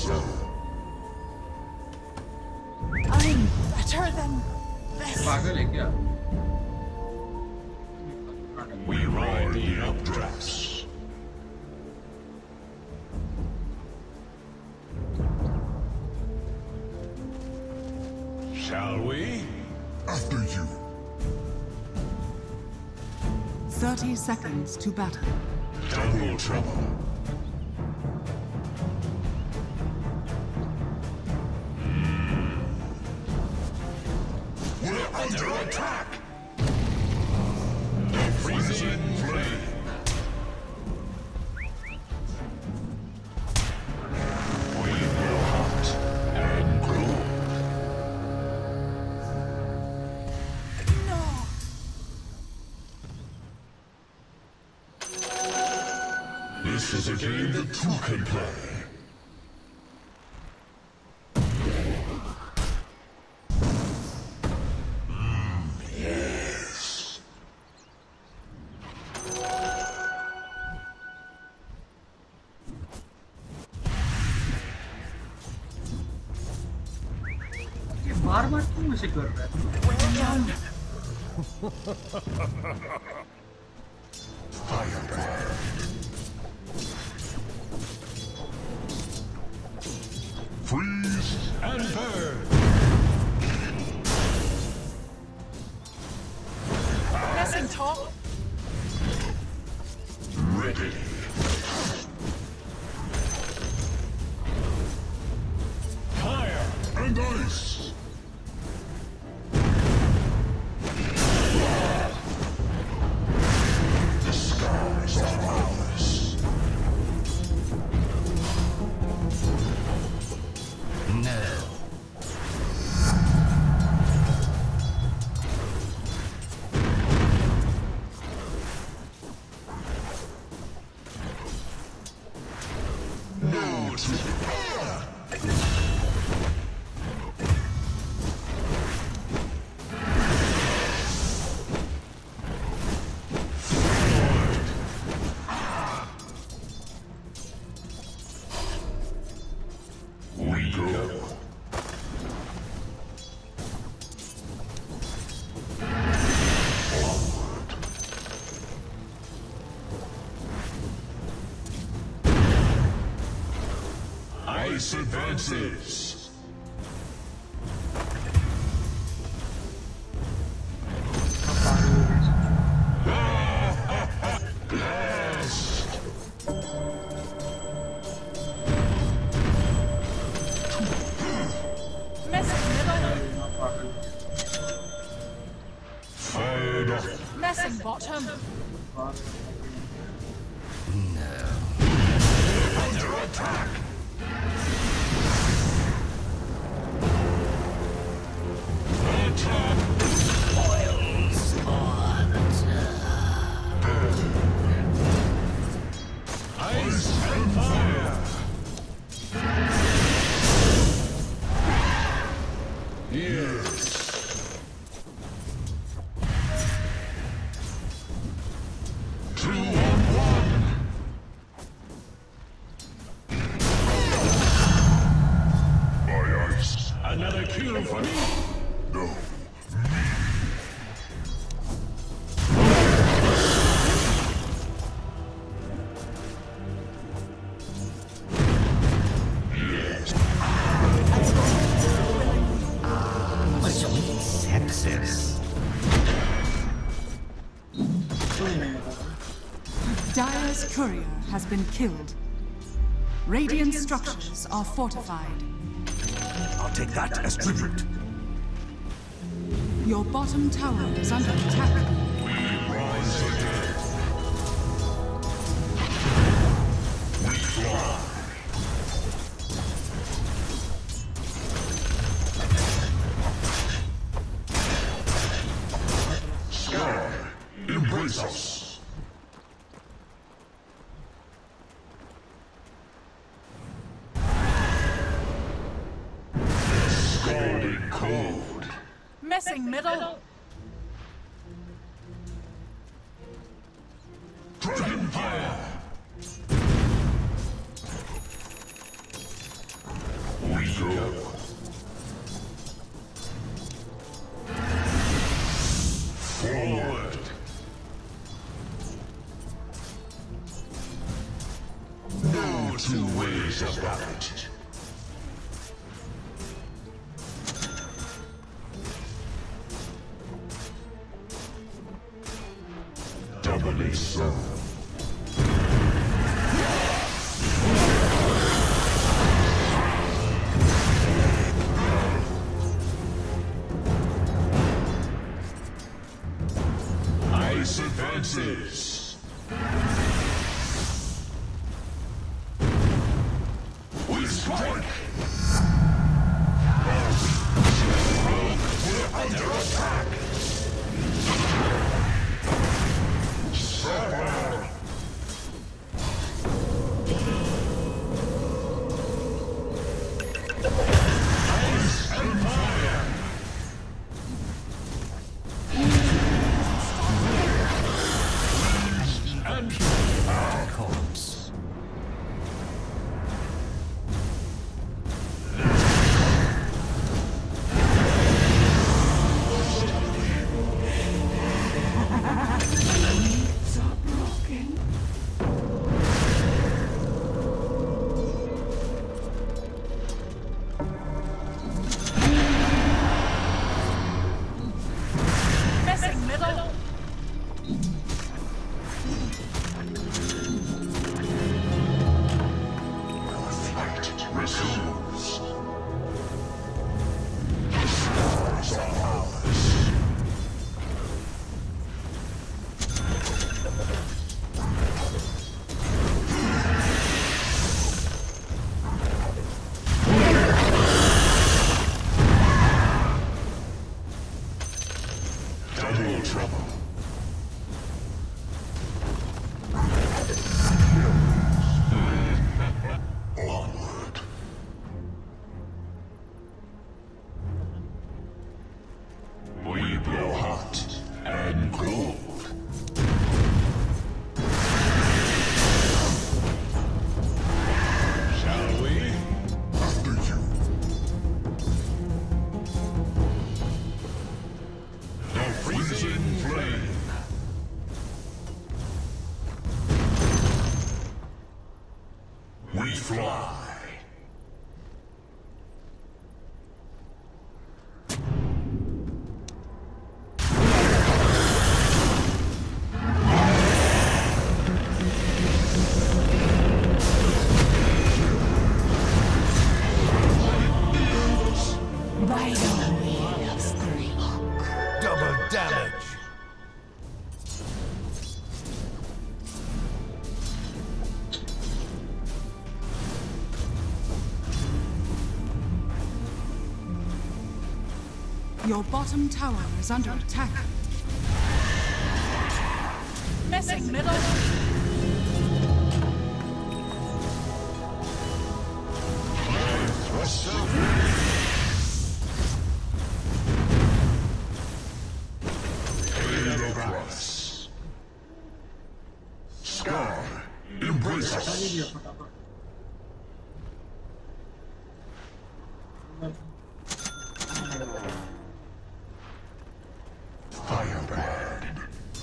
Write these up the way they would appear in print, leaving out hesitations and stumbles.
so. I'm better than this. पागल है क्या? We ride the updrafts. Shall we? After you. 30 seconds to battle. Double trouble. We're under attack! The freezing flame. We will hunt and grow. No. This is a game that two can play. Yes. ये बार-बार क्यों ऐसे कर रहा है? Well done. Firebird. Freeze and burn. Messing top. Ready. Fire and ice. The skies are ours. No. No to fire. We go. Ice advances. Blast. Messing middle. Fired up. Messing bottom. Under attack. Attack. Ice and fire. Yes. Two on one. My ice. Another kill for me. No. Yes. Sexist. Dire's courier has been killed. Radiant structures are fortified. I'll take that as tribute. Your bottom tower is under attack. We rise again. We fly. Sky, embrace us. Scalding cold. Messing middle. Dragon fire. two ways about it. Doubly so. Ice advances. We strike. We're under attack. Suffer. Ice and fire. And Corpse. Missing middle. Flight resumes. The stars are ours. Double trouble. Onward. We blow hot and cold. Shall we? After you. The freezing flame. We fly. Double damage. Your bottom tower is under attack. Missing middle. Cross. Scar, embrace ये us. दिया फटाफट Firebrand.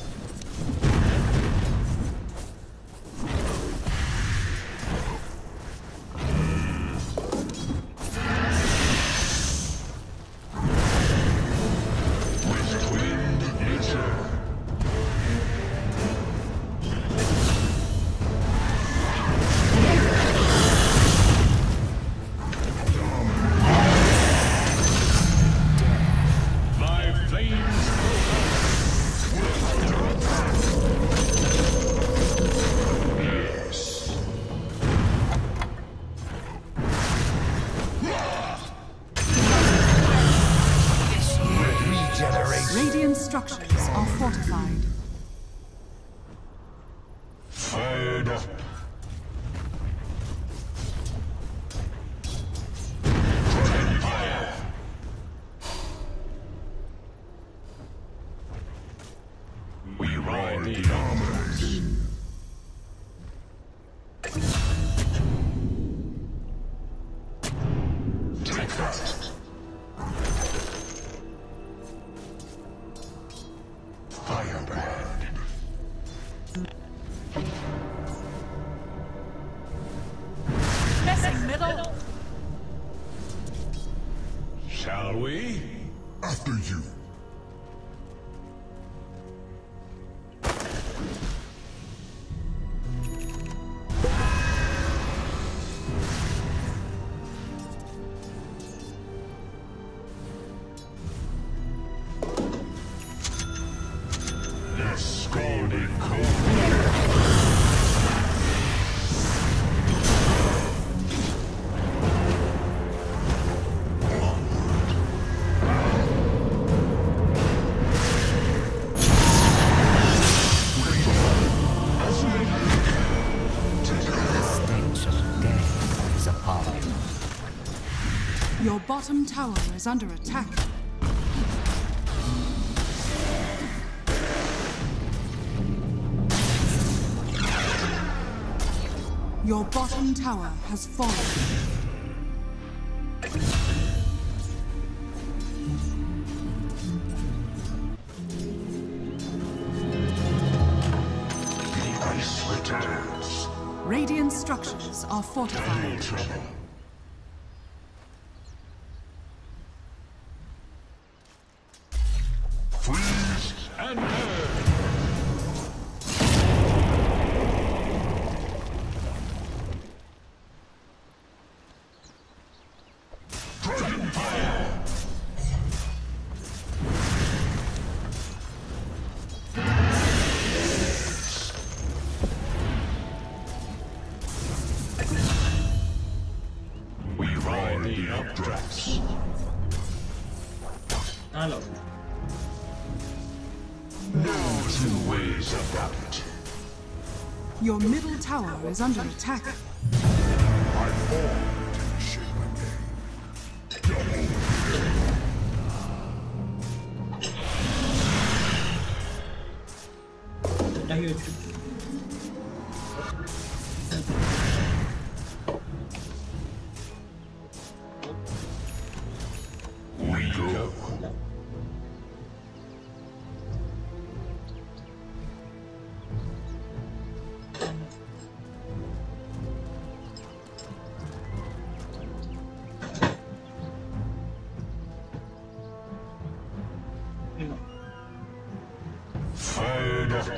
With twinned nature. My flames yes. Regeneration. Radiant structures are fortified. Fired up. Fire. We ride the armors. Take that. Firebrand. middle. Shall we? After you. The scalding cold. Your bottom tower is under attack. Your bottom tower has fallen. Ice returns. Radiant structures are Double fortified. trouble. Freeze and burn. Dragon fire. We ride the updrafts. Hello. No two ways about it. Your middle tower is under attack. I fall to shape again. Udah yuk. We go. Ini. Fired up.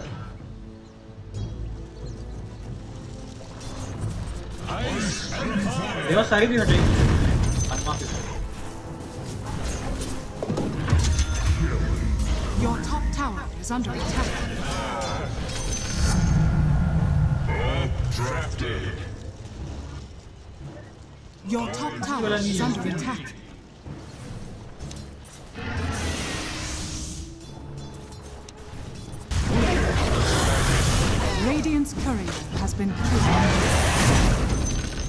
Ice and fire. Dewa sehari di hati. Maaf ya. Your top tower is under attack. Drafted. Your top tower is under attack. Radiant's courier has been killed.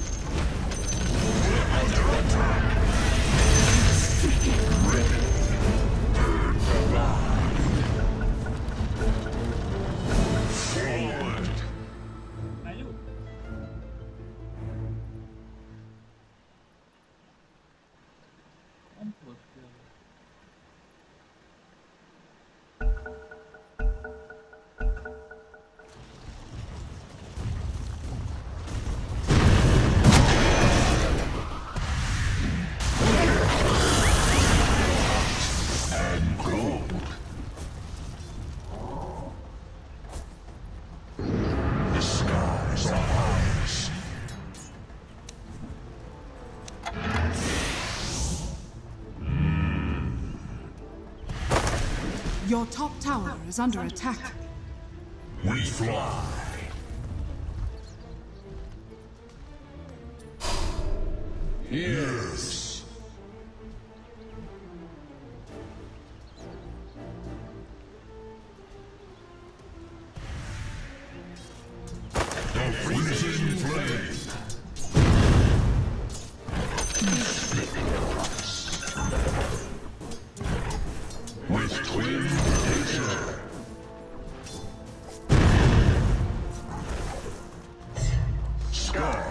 Forward. Ayo. Ampun. And gold. The skies are ours. Your top tower is under attack. We fly. Yes. The freezing flame. With twin nature. Scar.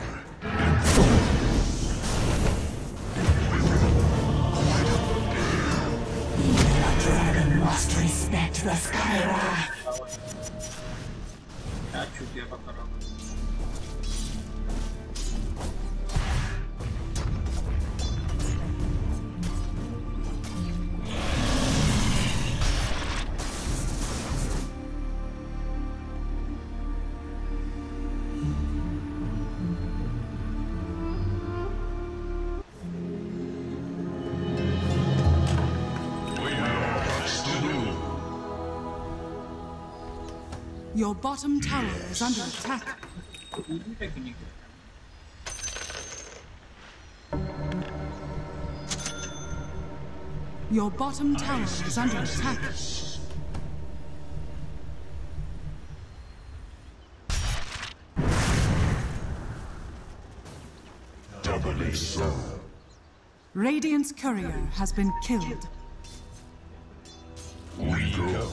Dragon must respect the Skyra. Cacu dia pakai rambut. Your bottom tower is under attack. Ini kayak gini. Your bottom tower is under attack. Doubly so. Radiant's courier has been killed. We go.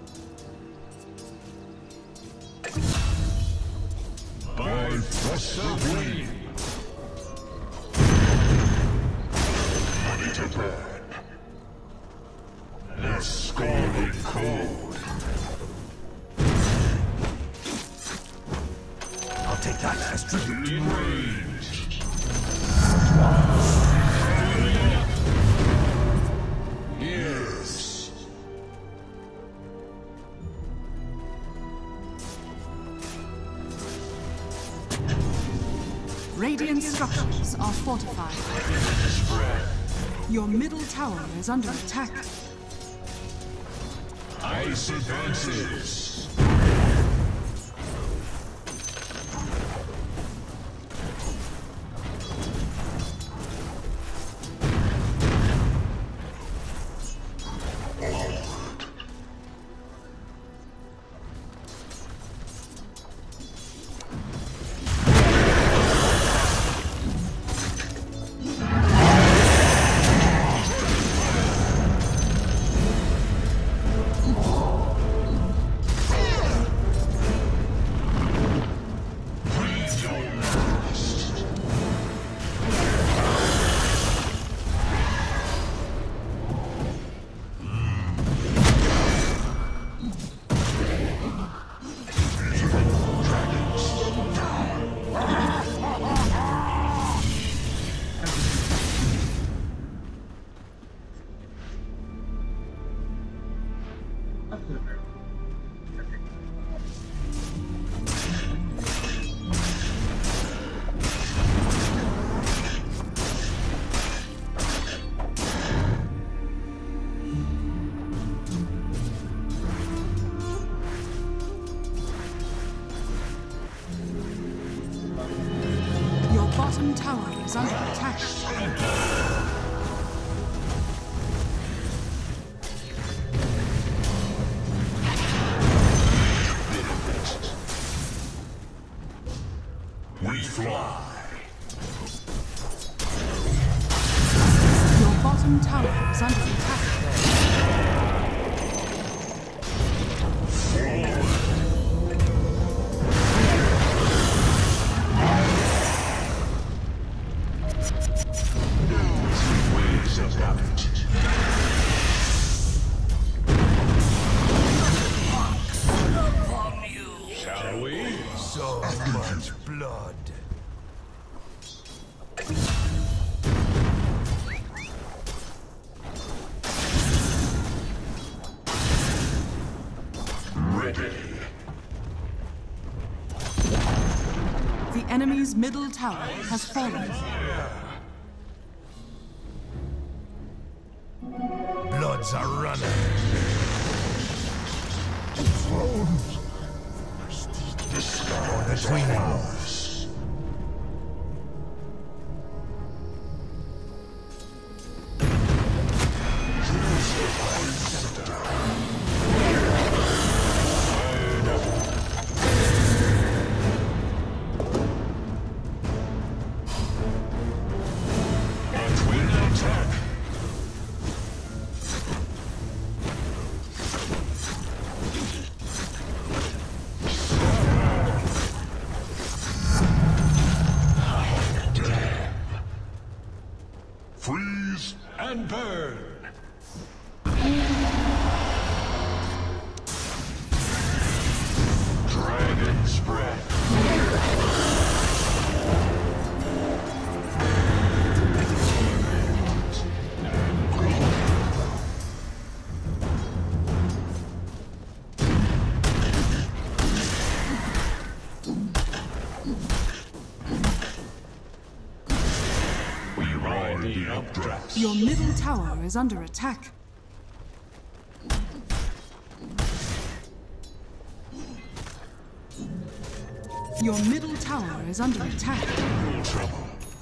By thrust of wind. Ready to burn. The scalding cold. I'll take that last tribute. In range. Yes. Radiant structures are fortified. Your middle tower is under attack. Ice advances. Your bottom tower is under attack. We fly. Your bottom tower is under attack. Waves about it. Shall we? So much blood. Ready. The enemy's middle tower has fallen. Bloods are running. Between Us. A twin attack. Freeze and burn. Dragon's breath. We ride the updrafts. Your middle tower is under attack. Your middle tower is under attack. Double trouble.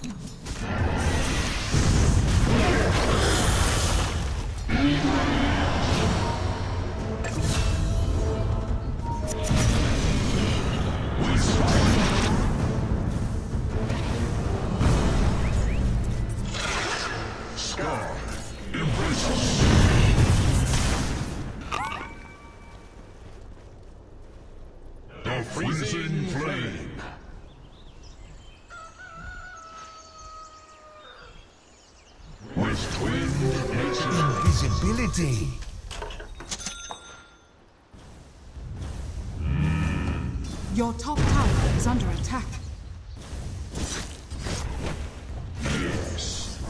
Scar embraces. The freezing flame. With twin nature. Invisibility. Your top tower is under attack. Yes.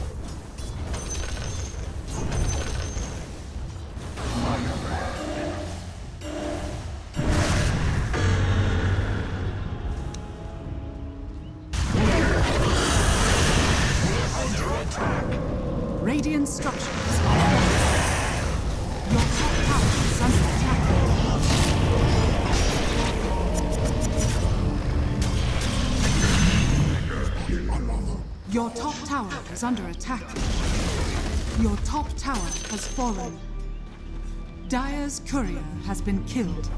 Radiant structures are falling. Your top tower is under attack. Your top tower is under attack. Your top tower has fallen. Dire's courier has been killed.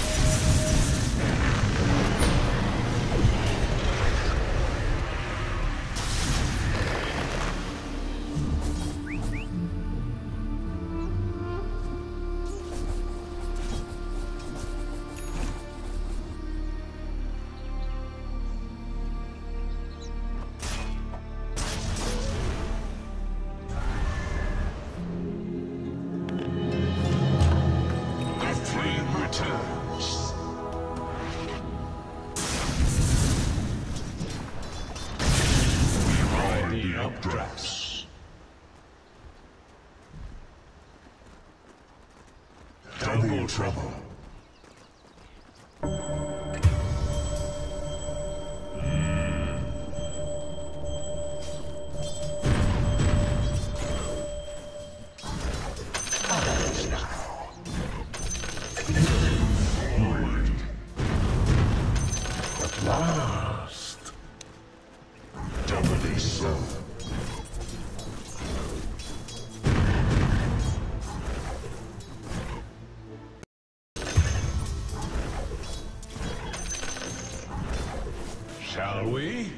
Returns. We ride the updrafts. Double trouble. Last. Doubly so. Shall we?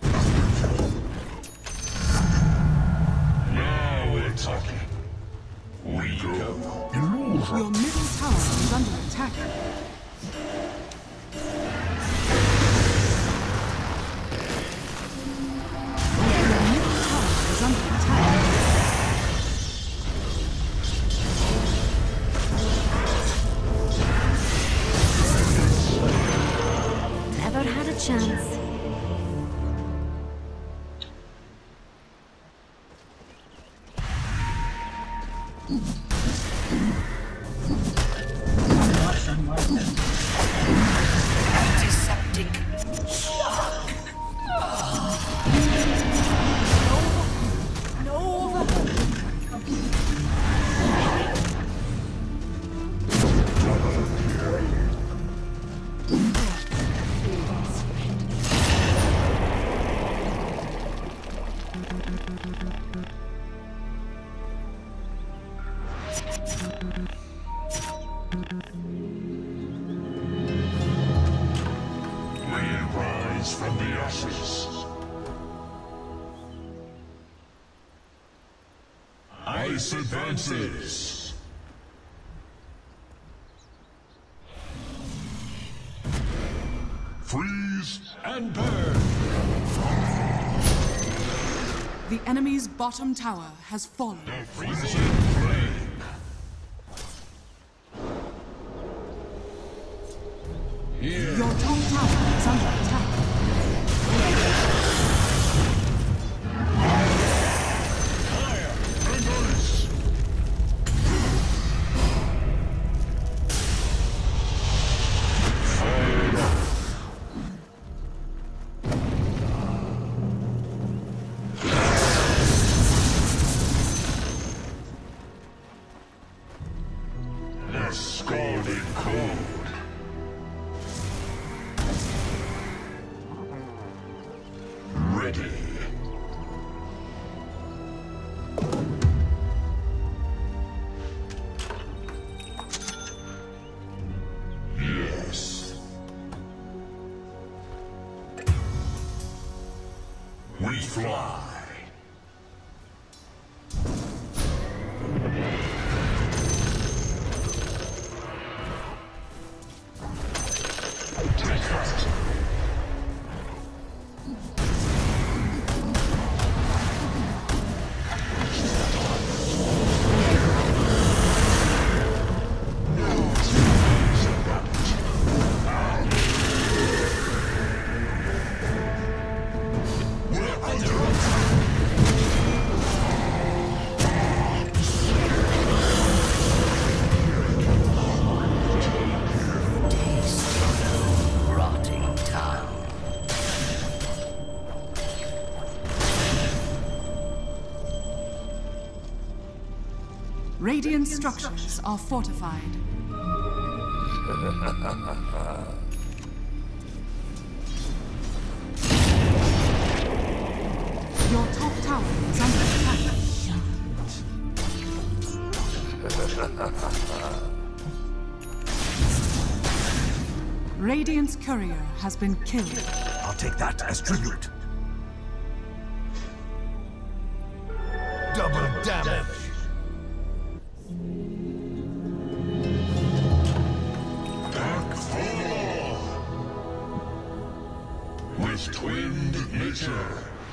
Now we're talking. We go. Your middle tower is under attack. Never had a chance. Antiseptic. From the ashes. Ice advances. Freeze and burn. The enemy's bottom tower has fallen. The freezing flame. Here. Your top tower is under attack. Fire and ice. The scalding cold. We fly. Radiant structures are fortified. Your top tower is under attack. Radiant's courier has been killed. I'll take that as tribute. Double damage. With twinned nature.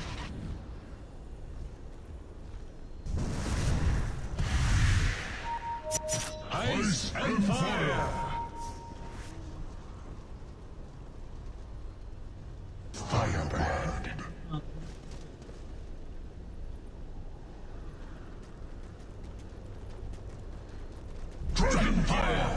Ice and fire. Firebrand. Dragon fire.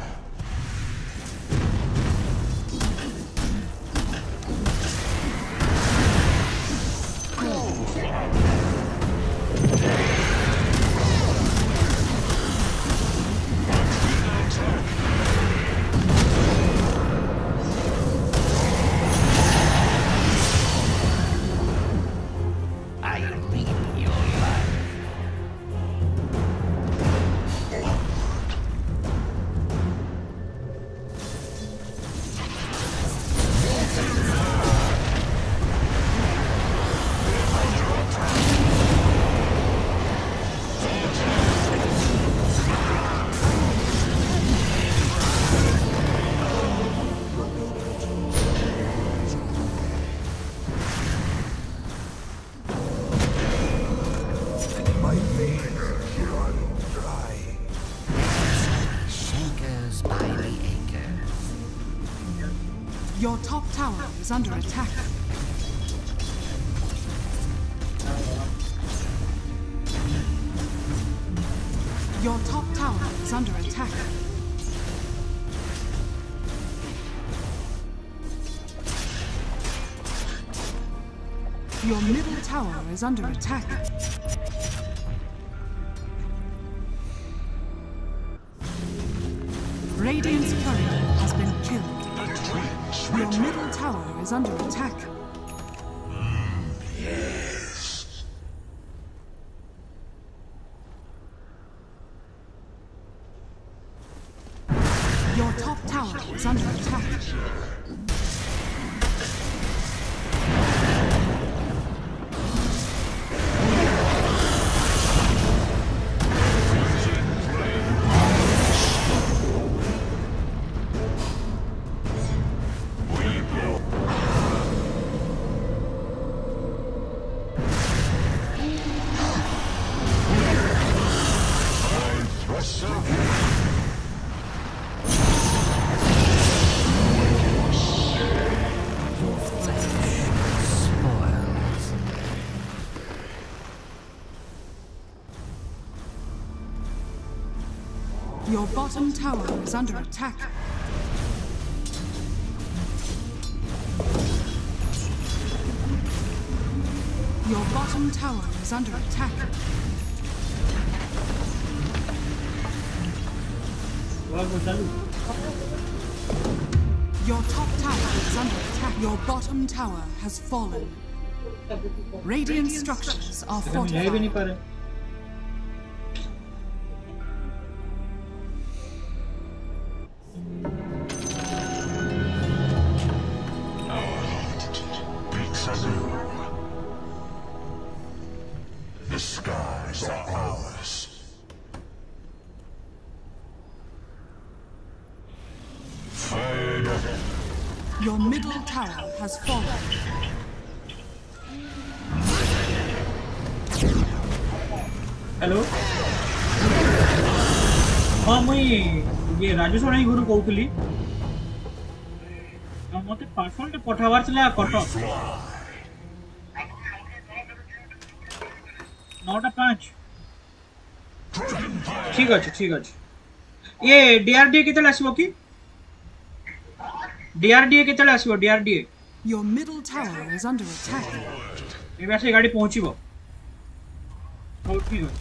Your top tower is under attack. Your top tower is under attack. Your middle tower is under attack. Radiant's courier has been killed. Your middle tower is under attack. Yes. Your top tower is under attack. Your bottom tower is under attack. Your bottom tower is under attack. Your top tower is under attack. Your bottom tower has fallen. Radiant structures are fortified. Your middle tower has fallen. Hello हाँ मुई ये राजू सोना ही गुरु कहूली मते parcel टे पठावार चला कटक 9:05 ठीक अच्छे ये डीआरडीए केतले आसीबो की डीआरडीए केतले आसीबो DRDA Your middle tower is under attack. ए वैसे गाड़ी पहुंचीबो हो ठीक है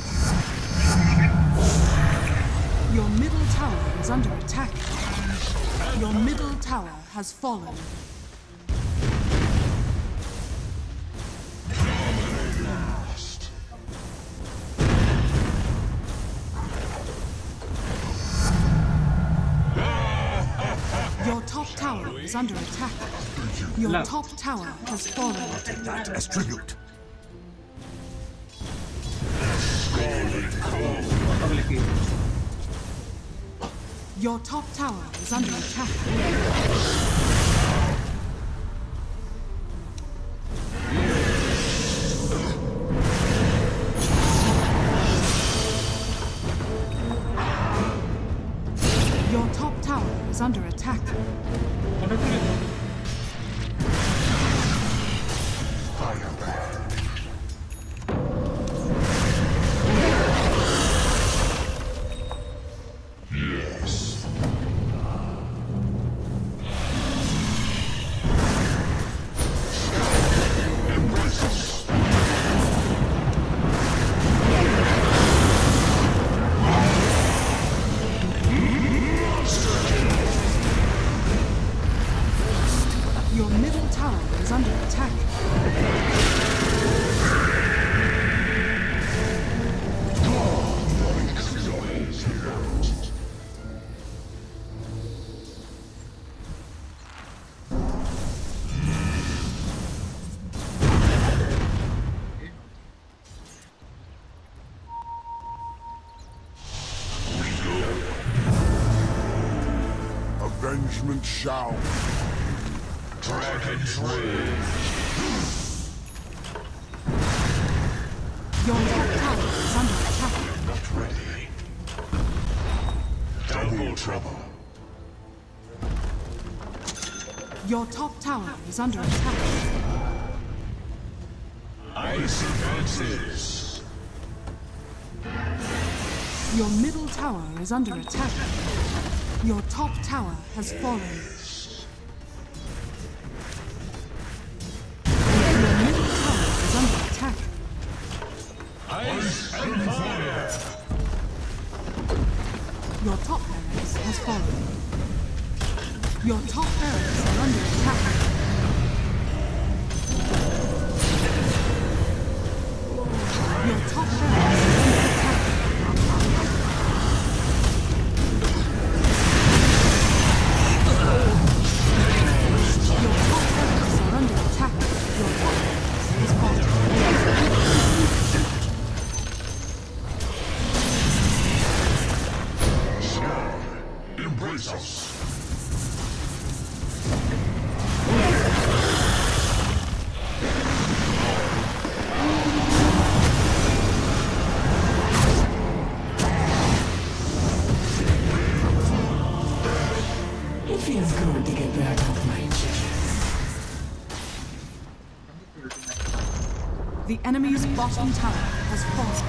Your middle tower is under attack. Your middle tower has fallen. Your top tower is under attack. Your top tower has fallen. Take that as tribute. Your top tower is under attack. Your top tower is under attack. Your middle tower is under attack. Avengement shall. Dragon's Rage. Your top tower is under attack. Not ready. Double trouble. Your top tower is under attack. Ice advances. Your middle tower is under attack. Your top tower has fallen. Your middle tower is under attack. Ice and fire. Your top barracks has fallen. Your top barracks are under attack. Your top barracks is under attack. Your top barracks are under attack. Your top barracks is fallen. Embrace us. It feels good to get back off my chest. The enemy's bottom tower has fallen.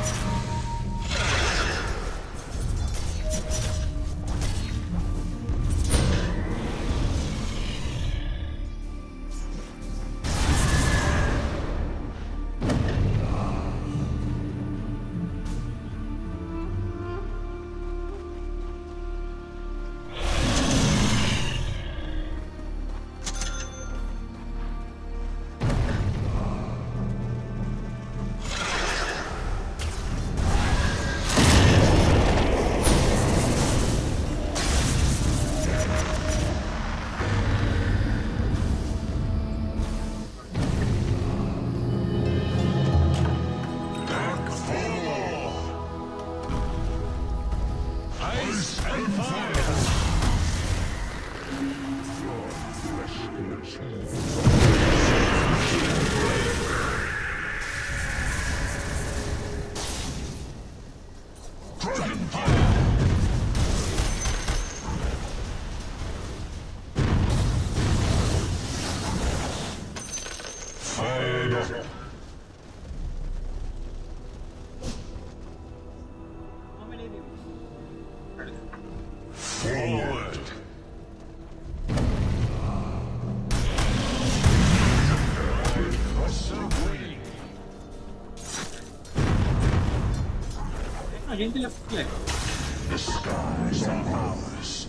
A gente já foi. The skies are ours.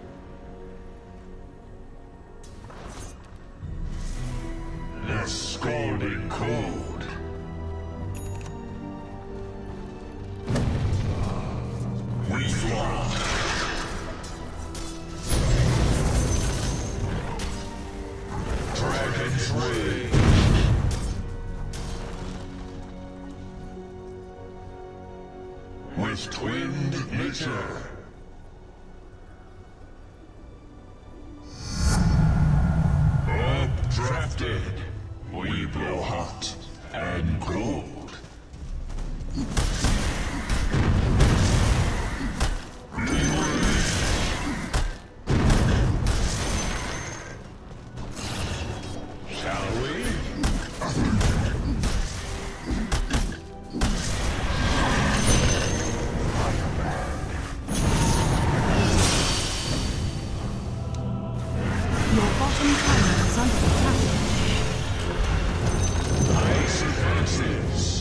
The scalding cold. We fly. Dragon's Rage. With twinned nature. Updrafted, we blow hot and cold. Shall we? Your bottom tower is under attack. Ice advances.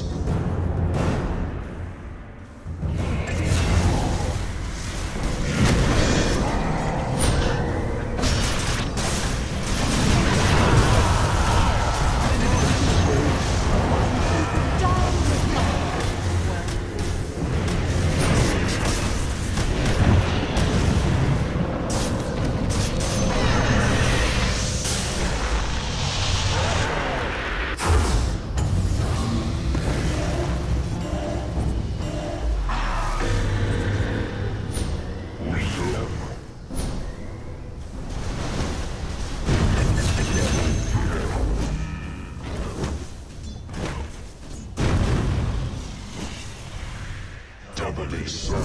Doubly so.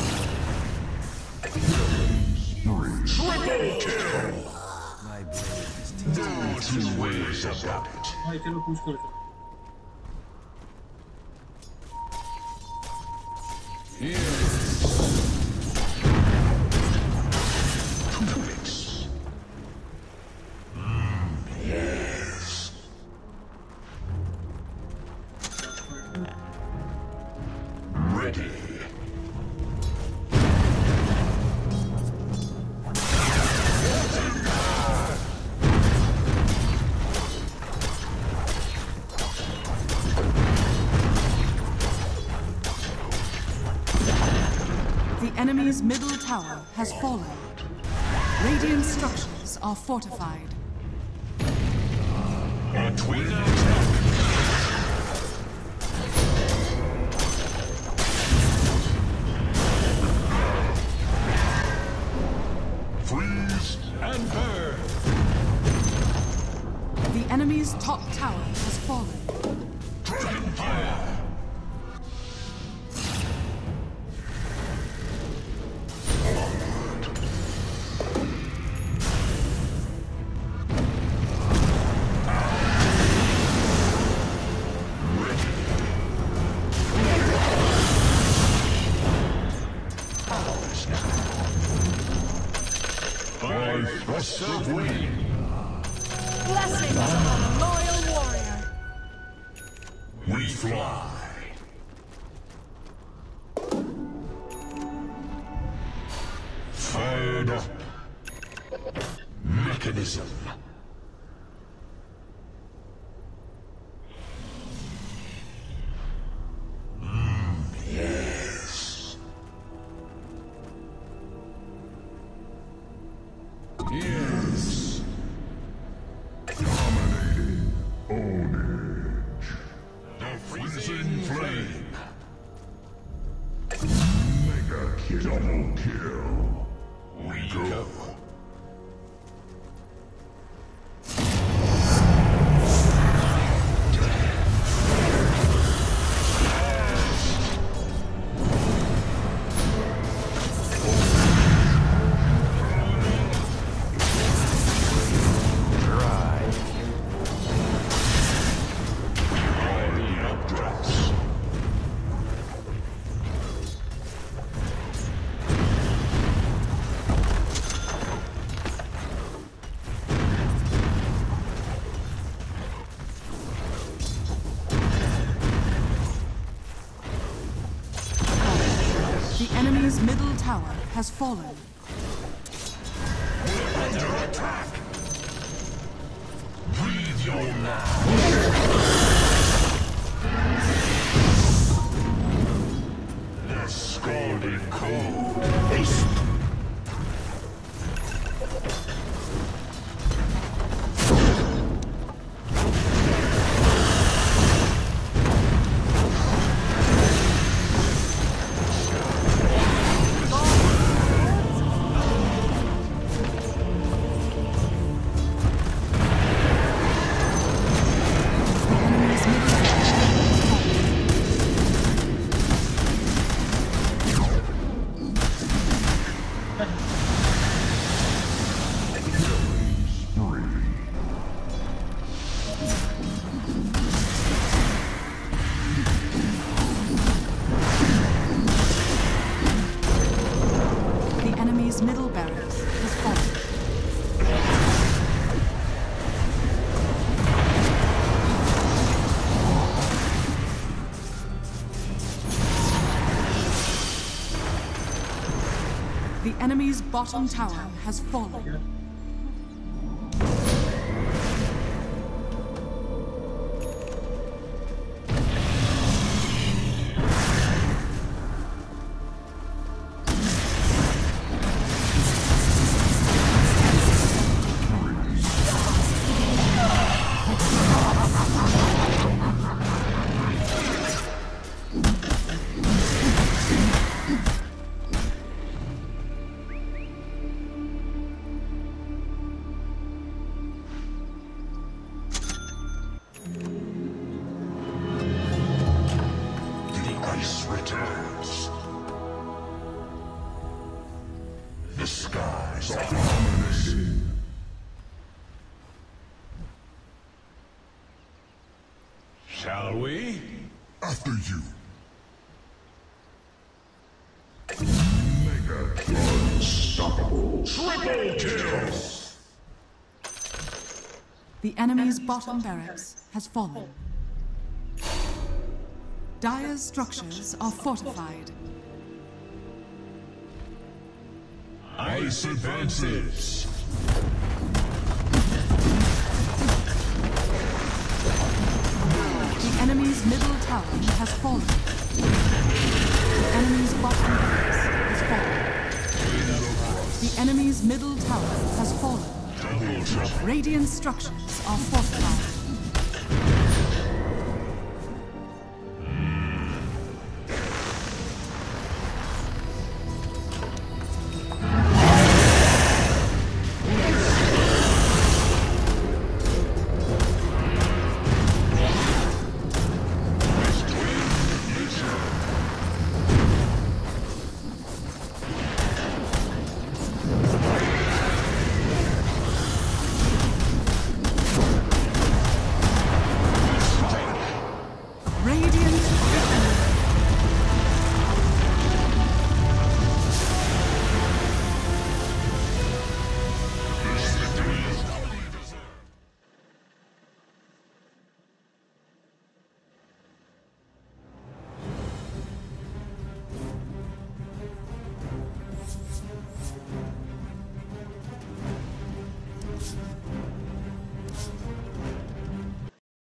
Triple kill. No two ways about it. भाई चलो push करो चलो. Yes. Yes. Ready. The enemy's middle tower has fallen. Radiant structures are fortified. A twin attack. Freeze and burn. The enemy's top tower has fallen. Dragon fire. By thrust of wind. Blessings on a loyal warrior. We fly. Fired up. Mechanism. Yes. Yes. Dominating ownage. The freezing flame. Mega kill. Double kill. We go. The enemy's middle tower has fallen. Under attack. Breathe your last. The scalding cold. Face. Middle barracks has fallen. The enemy's bottom tower has fallen. Returns. The skies are ominous. Shall we? After you. Mega unstoppable. Triple kill. The enemy's bottom barracks has fallen. Dire's structures are fortified. Ice advances. The enemy's middle tower has fallen. The enemy's bottom barracks has fallen. The enemy's middle tower has fallen. Radiant structures are fortified.